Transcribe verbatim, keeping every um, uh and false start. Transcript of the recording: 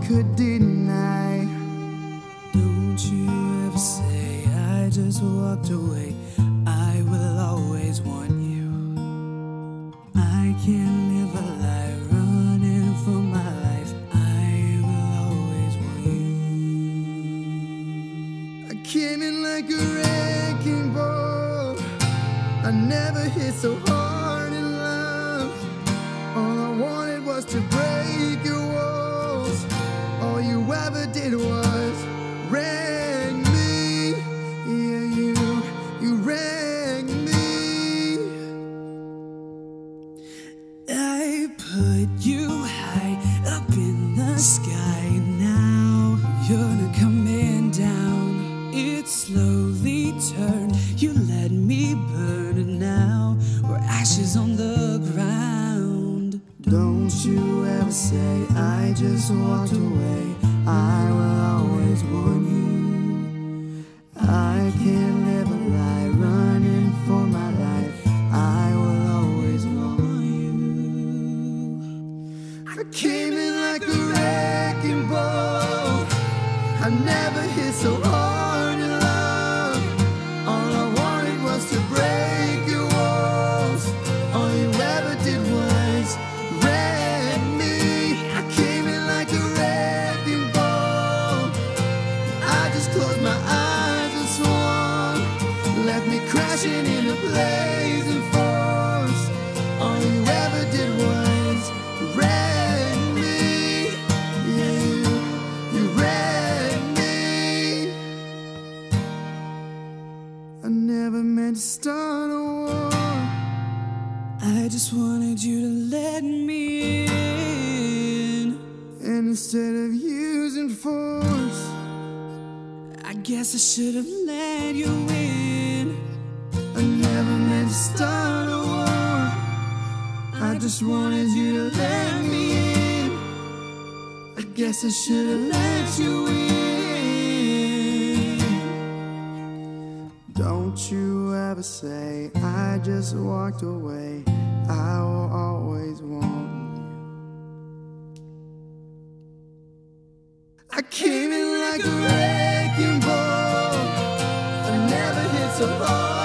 could deny. Don't you ever say I just walked away. I will always want you. I can't live a life running for my life. I will always want you. I came in like a wrecking ball. I never hit so hard in love. All I wanted was to break your walls. All you ever did was wreck me. Yeah, you, you wrecked me. I put you high up in the sky. Now you're coming down. It slowly turned. You let me burn, and now we're ashes on the ground. Don't you ever say I just walked away. I will always want you. I can't live a lie running for my life. I will always want you. I came in like a wrecking ball. I never hit so hard in love. All I wanted was to break your walls. All you ever did was wreck me. I came in like a wrecking ball. I just closed my eyes and swung. Left me crashing in a blazing force. All you ever did was wreck me. Yeah, you, you wrecked me. I never meant to start a war. I just wanted you to let me in. And instead of using force, I guess I should have let you in. I never meant to start a war. I just wanted you to let me in. I guess I should have let you in. Don't you ever say I just walked away. I will always want you. I came in like a wrecking ball. I never hit so hard.